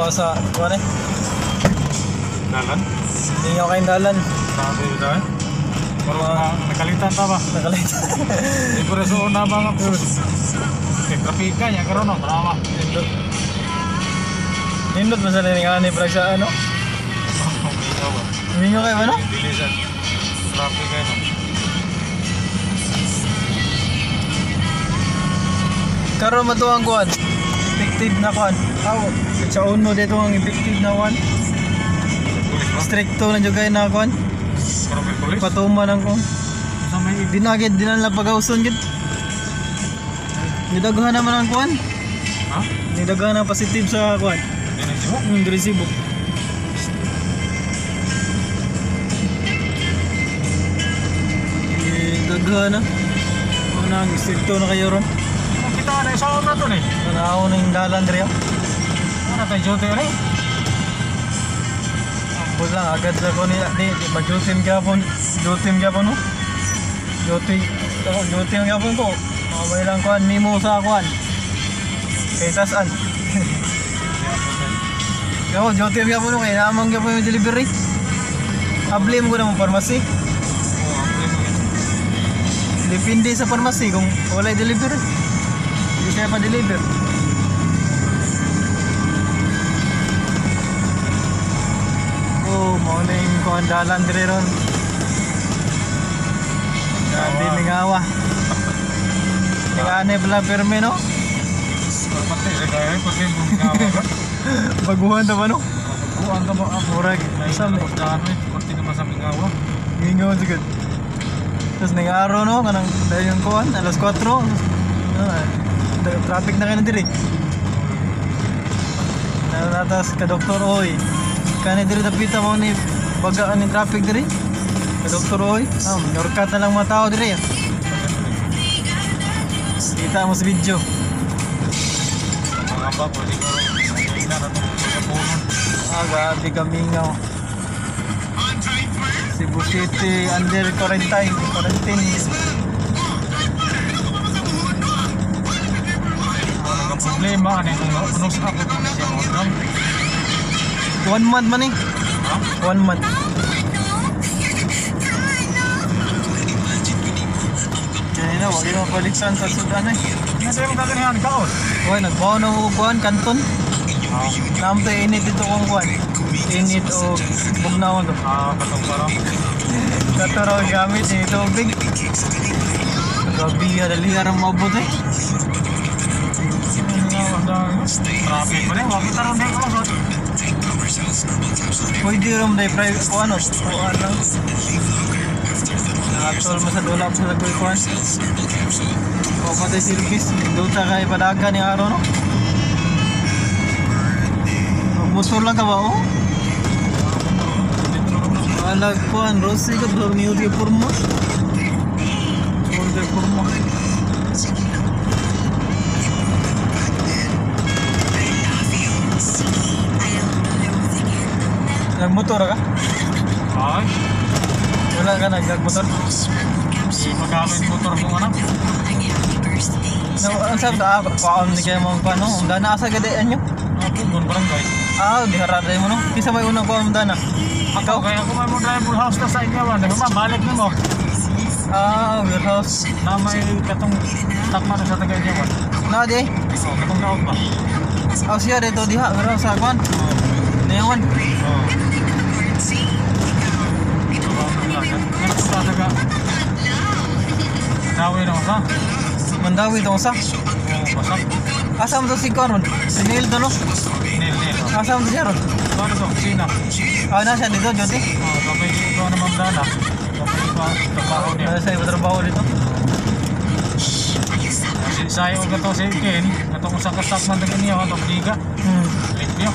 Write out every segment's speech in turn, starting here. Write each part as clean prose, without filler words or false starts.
ka sa kuwan eh. Dalan? Mingaw kayong dalan. Sabi ito eh. Pero nakalitan ta ba? Nakalitan. Di ko rin suon na mga kay trapika niya karon no, drama. Nindot ba sa liringan ni Brag sa ano? Mingaw ba? Mingaw kayo ba no? Dilisan. Trapika no. Karon mato ang kuwan. Effective na kuwan. Sa uno dito ang effective na kuwan. Pulis ba? Stricto na jugay na kuwan. Pero may pulis? Patuman ang kuwan. Sa may Dinagid dinala pagauson gid. Nidaghan naman ang kuwan. ha? Nidaghan na positive sa kuwan. Dinisibo? Resibo. Daghan na. Ano ang stricto na kayo ron? Kita na isaon na to ni. Nanahaw na yung dalan diri. Ano tayo jote rin? Ambos lang agad sa kuwan nila. Di mag-jutim gapon. Jutim gapon no? Jutim gapon ko. May lang kuwan mimo sa kuwan. Kay tasan. Yo, jutim gapon no kay namang gapon yung delivery. Ablim ko na mong pharmacy. Oo, ang pulis mo yun. Depende sa pharmacy kung wala deliver. Hindi siya pa-deliver. Oh, mauna yung kuhandalan dire ron. Hindi mingawa. Tingane pala perme no? Pati sa kaya pati mo mingawa ba? Baguhan na ba no? Buwan ka ba? Murag. Isa mo dahan eh. Pati naman sa mingawa. Gingawan sigad. Tapos nag-araw no? Kanang dahil yung kuhan. Alas 4. Traffic na kayo na dire. Natas ka Dr. Oy. Kani dire dapita mo ni bagaan ni traffic dire. Ka Dr. Oy. Yorkat na lang mga tao dire. Kita mo sa video. Mga ba, pwede ko rin. Hindi na natin sa puno. Grabe kamingaw. Cebu City under quarantine. Ang problema, ano yung punos ako kung siya mo doon? 1 month man eh. Ha? 1 month. Kaya na, wag yung paliksan sa Sudan eh. Hindi sa'yo mo kakanihan, kaon. Uy, nagbawa na ako kuhan, kanton. Naam to init dito kong kuhan. Init o bugnaon to. Katong parang. Kato raw gamit eh, tubig. Gabi, hadalihan ang mabot eh. Traffic pa rin, wakita rin din ako. Pwede rin dahil private o ano, kuhan lang. Nakatol mo sa dula po sa lagoy kuhan. O patay service, duta kayo padagan ni araw no? Motor lang ka ba o? Alag kuhan, Rossi ka, vlog ni Udi Purmo. Udi Purmo. Nagmotor ka? Ay, Wala ka nagmotor? magamit motor mo anak. Ang sabi ka, paon ni kayo mga paano? Ang dana asa gadaan nyo? Ako, doon barangay. Di haraday mo no? Kisa may unang paon dana? Ikaw, kaya kung may mo driver house na sa inyawan, balik na mo. Warehouse. Na may katong takma na sa taga inyawan. Di eh. Oo, katong daot ba? Siya dito diha, warehouse sa kwan. Nayawan. Oo. Ganito sa taga. Dawi na sa. Mandawi ito sa. Oo, basak. Asa mo to si Karon? Si Neil to no? Nil. Asa mo to siya ron? Ano to? Sina? Nasa dito, Jody. Oo, kapay dito na mamdana. Kapay pa, trabaho niya. Nasa iba trabaho dito. Sayo ka to si Ken, katong usa ka stockman taga niya, katong liga. Limpyo.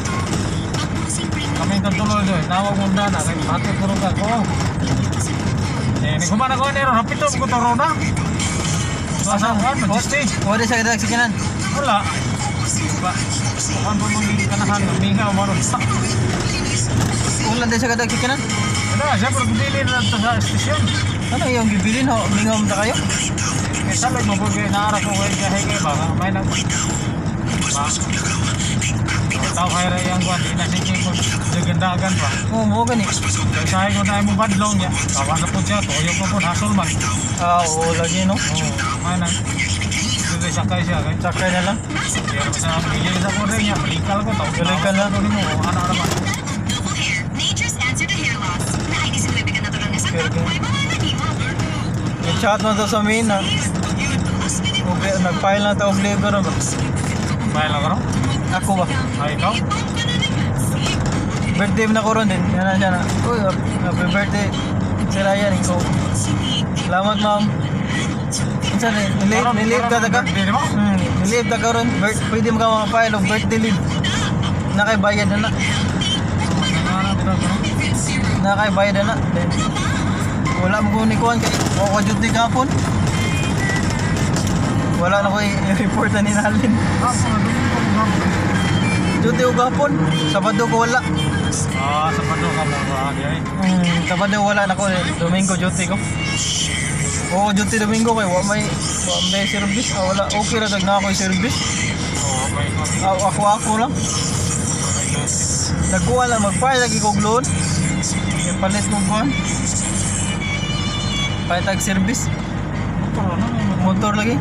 Kami itong tuloy doon, tawag mo na, kay bakit mo ka ko. Nagkumana ko nero, napito ko to roda. Asa ka, majesty. Wala siya kadag sikinan. Wala. Ba, kuhan po mong kanahan, mingaw mo ron. Wala din siya kadag sikinan. Ano, siya pero bili na ito sa estasyon. Ano yung bibilin ho? Mingaw mo kayo? Eh, sabi mo po, naarap ko kayo kayo ba, may nag... Ba, tao kaya yang kuan inasiki ko legendagan pa. Oo, mo gani. Kaya ko na mo badlong ya. Kawan na po siya, toyo pa po hasol man. Oo, lagi no. Oo, ay na. Dito sakay siya kay. Sakay na lang. Pero sa bigay sa ko rin ya, balikkal ko to. Balikkal na. Ano mo, ano naman. Nature's answer to hair loss. Nakaini sa bibig na natural na sa Okay. may mga nag-iwalor. I-chat mo to sa amin ha. Okay, nag-file na to of labor ba? Bahay lang ro. Ako ba? Ay ikaw. Birthday na ko ron din. Yan na siya na. Uy, happy birthday. Si Ryan, ikaw. Salamat ma'am. Minsan nilive ka taga? Birthday mo? Nilive ka ron. Pwede mo ka makafile of birthday leave. Nakaibayad na na. Nakaibayad na na. Wala mo kung nikuhan kay ako duty kapon. Wala na ko i-report na ninalin. Duty ko kapon. Sabado ko wala. Sa pado ka mo ay. Sabado wala na ko. Domingo duty ko. Oo, duty Domingo kay wa may service. Wala. Okay ra tag na ako yung service. Okay. Ako lang. Nagkuha lang, mag-file lagi kong loan. Yung palit mo buwan. Paitag service. Motor lagi.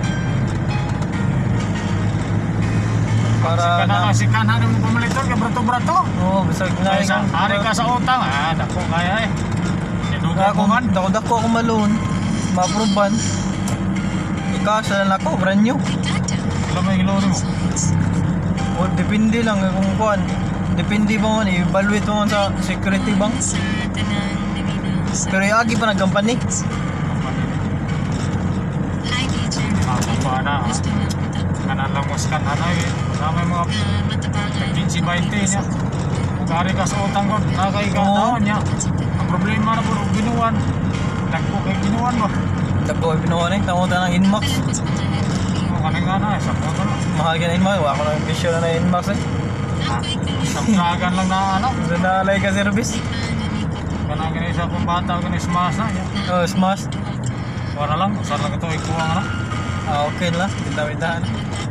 Para Si kanan mo pamaliton ka brato-brato. Oo, bisag na Kaya sa hari ka sa utang, dako kaya eh. Sinuga ko man. Dako ako malon. Ma-approvean. Ikasa na ako, brand new. Alam mo yung lori mo. O, depende lang kung kuhan. Depende ba man, i-evaluate mo man sa security bank. Pero yung agi pa nag-company. Ako pa na. Kanan lang mo scan hanay. May mga 15-20 niya. Kung ka sa utang ko, nakakaigataon niya. Ang problema na po, ginuwan. Dagpo kay ginuwan mo. Dagpo ay pinuha na tangutan ng Inmax. Kaning nga na, sakto ka na. Mahal ka na Inmax. Wala ko na yung visyo na Inmax eh. Sapragan lang na ano. So naalay ka service. Kanang ganun isa kung bata, ganun smash na. Oh, smash. Wala lang, usar lang ito, ikuha nga na. Okay lang. Bitaw-bitahan.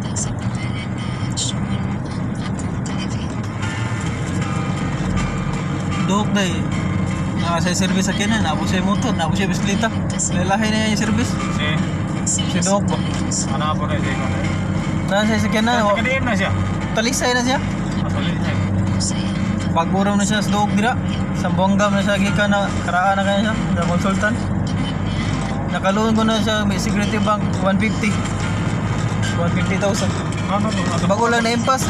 Dok day. Sa service sa kinan, ako siya motor, ako siya bisikleta. Lalahi na yung service. Si Dok ba? Ano po na siya? Nasa sa kinan, Kadiin na siya. talisay na siya. Masalit na. Pagburam na siya sa Dok dira. Sambuanggam na siya gikan na karaan na kanya siya, na consultant. Nakaluon ko na siya may security bank 150. 150,000. Ano to? Bago lang na impas.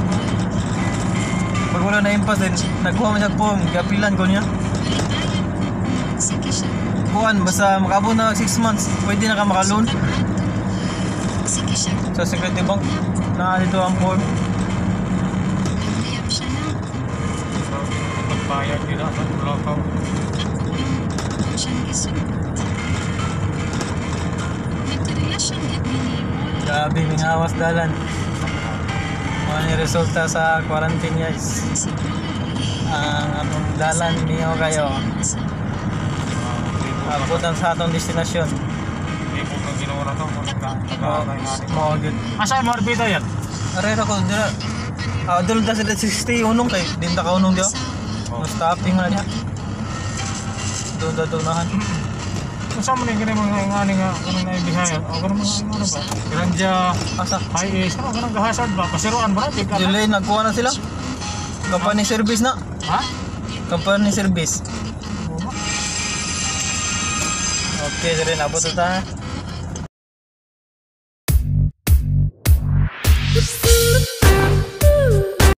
Bago lang na impas din. Nagkuha mo siya po, gapilan ko niya. Kuhan, basta makabot na 6 months, pwede na ka makaloan. Sa security bank, na dito ang form. Pagbayad nila sa lokaw. Grabe, may awas dalan. Ano yung resulta sa quarantine guys. Ang dalan niyo kayo. Abutan sa atong destinasyon. Hindi ko kang ginawa na ito. Mga good. Asa mo orbita yan? Arera ko, dira. Doon na sila 60 unong kay. Dinta ka unong diyo. No-stopping mo na niya. Doon na tunahan. Kung saan mo na yung ganun mga ingani nga, ganun na ibihayan, o ganun mga ingani ba? Grandya, Asa? high ace, ano ganun gahasad ba? Pasiruan ba na? Di ka na? Delay, nagkuha na sila. Company service na. Ha? Company service. Okay, dire na po ta.